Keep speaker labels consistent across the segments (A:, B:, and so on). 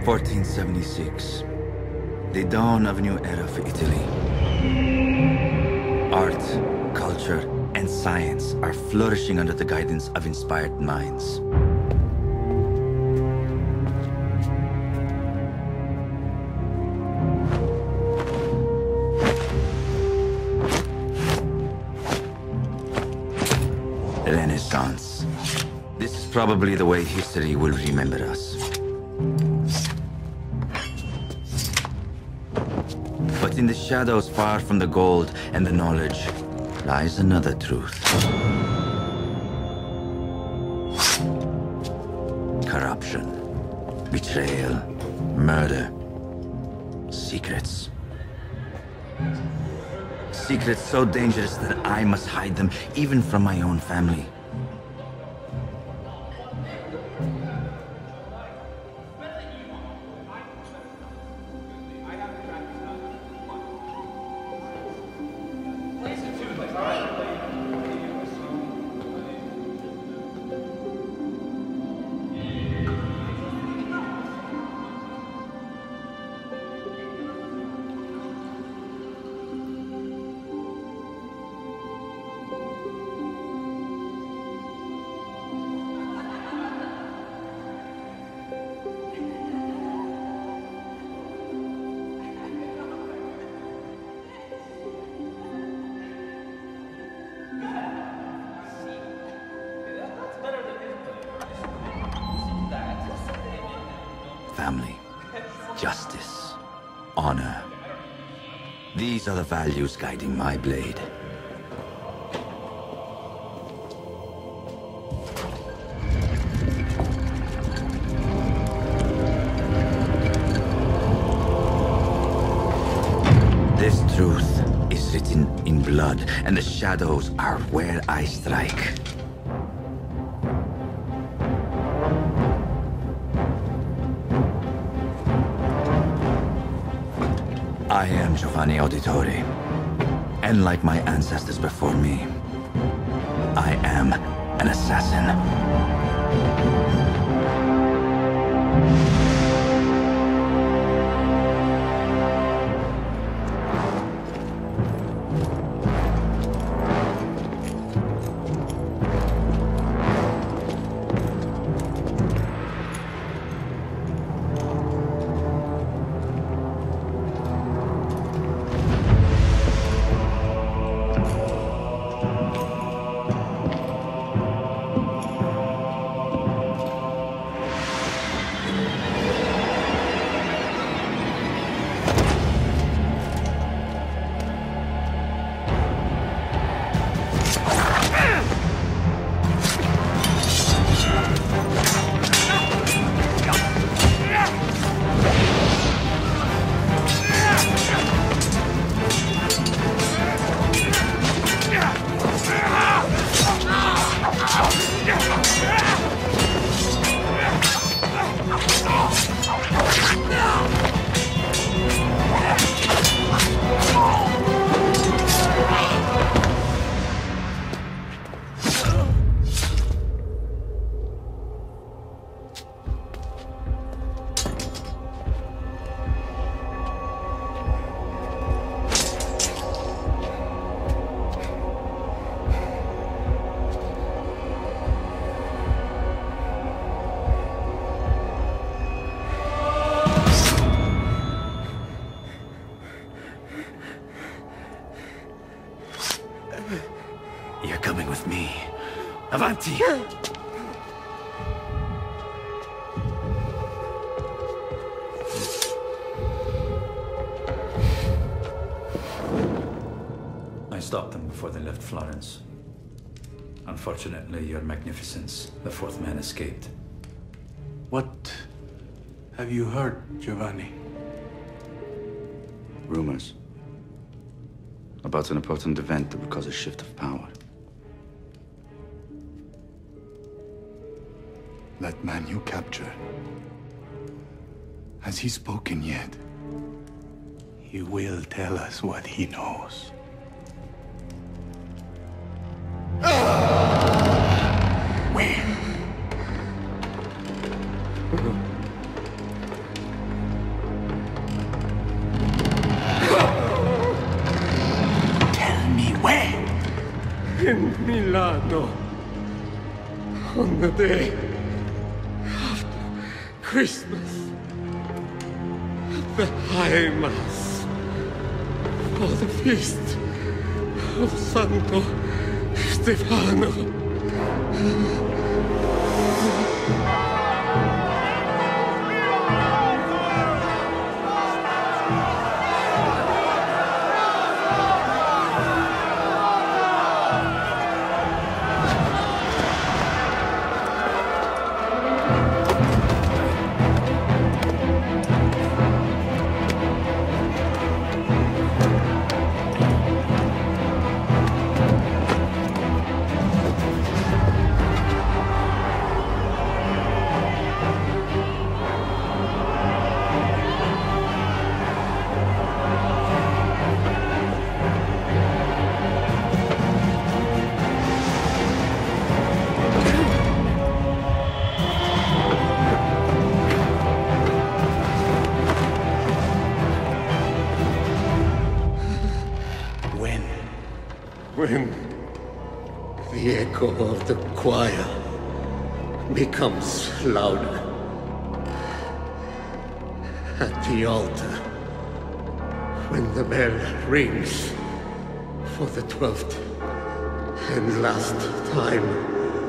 A: 1476. The dawn of a new era for Italy. Art, culture, and science are flourishing under the guidance of inspired minds. Renaissance. This is probably the way history will remember us. But in the shadows far from the gold and the knowledge lies another truth. Corruption, betrayal, murder, secrets. Secrets so dangerous that I must hide them even from my own family. Family, justice, honor. These are the values guiding my blade. This truth is written in blood, and the shadows are where I strike. I am Giovanni Auditore, and like my ancestors before me, I am an assassin. You're coming with me. Avanti!
B: I stopped them before they left Florence. Unfortunately, Your Magnificence, the fourth man, escaped.
C: What have you heard, Giovanni?
A: Rumors about an important event that would cause a shift of power.
C: That man you captured, has he spoken yet? He will tell us what he knows. Where?
D: in Milano on the day after Christmas, at the High Mass for the feast of Santo Stefano. When the echo of the choir becomes louder at the altar, when the bell rings for the 12th and last time.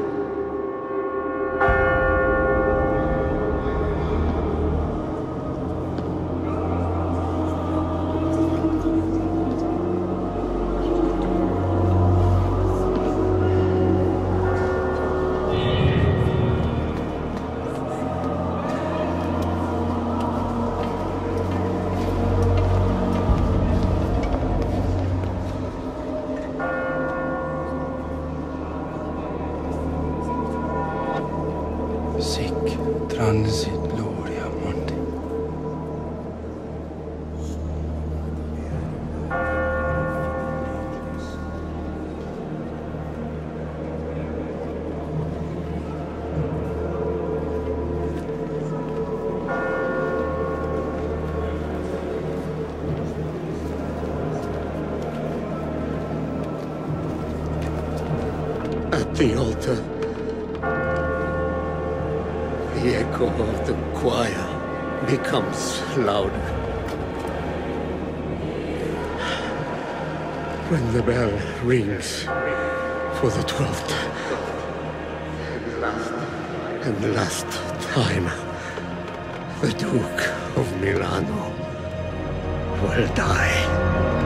C: Sic transit gloria mundi.
D: At the altar, the echo of the choir becomes louder. When the bell rings for the 12th and last time, the Duke of Milano will die.